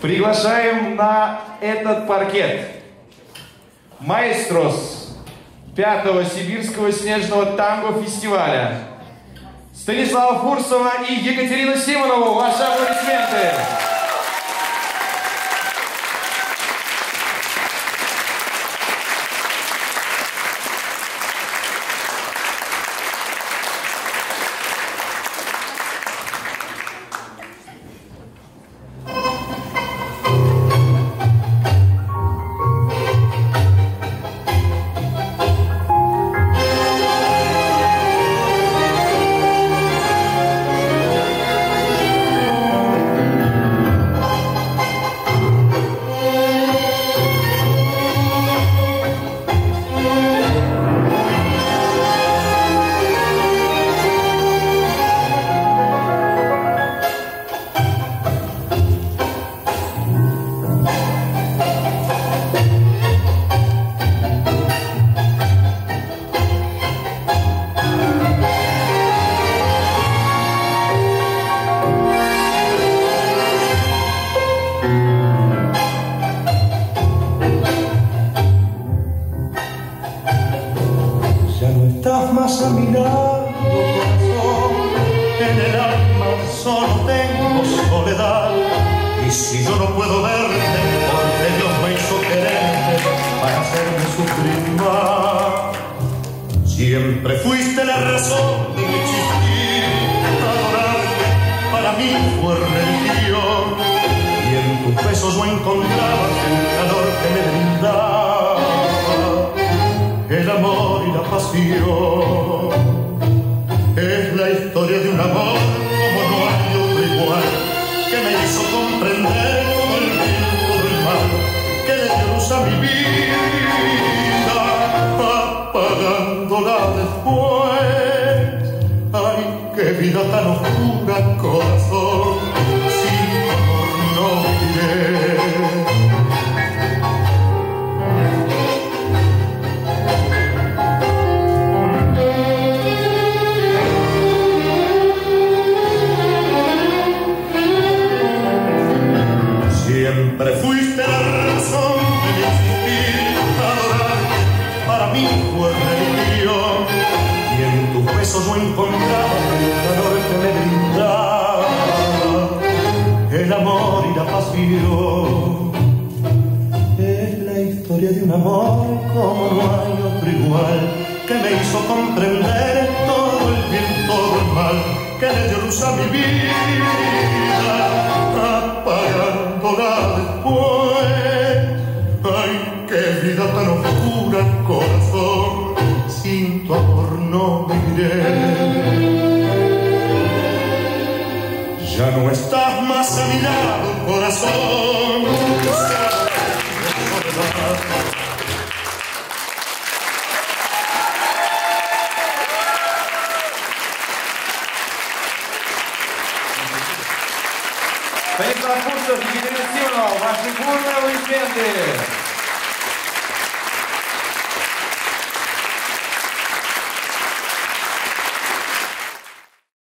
Приглашаем на этот паркет маэстрос 5-го Сибирского снежного танго-фестиваля Станислава Фурсова и Екатерину Симонову. Ваши аплодисменты! Estás más a mi lado, corazón, en el alma solo tengo soledad. Y si yo no puedo verte, porque Dios me hizo quererte para hacerme sufrir más. Siempre fuiste la razón de mi existir, adorarte para mí fue religión. Y en tus besos no encontraba el calor que me brindaba el amor y la pasión. Es la historia de un amor como no hay otro igual, que me hizo comprender todo el bien, todo el mal, que le dio luz a mi vida, apagándola después. Ay, qué vida tan oscura, corazón, sin tu amor no viviré. Siempre fuiste la razón de mi existir, adorarte para mí fue religión. Y en tus besos no encontraba el calor que me brindaba el amor y la pasión. Es la historia de un amor como no hay otro igual, que me hizo comprender todo el bien, todo el mal, que le dio luz a mi vida, apagándola después. Ay, qué vida tan oscura, corazón, sin tu amor no viviré. Ya no estás más a mi lado, corazón, Станислав Фурсов, Екатерина Симонова, ваши бурные аплодисменты!